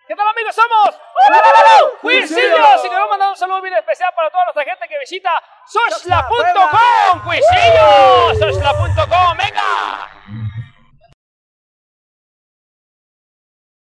¿Qué tal, amigos? Somos Cuisillos y queremos mandar un saludo bien especial para toda nuestra gente que visita Soshla.com. Cuisillos, Soshla.com, venga.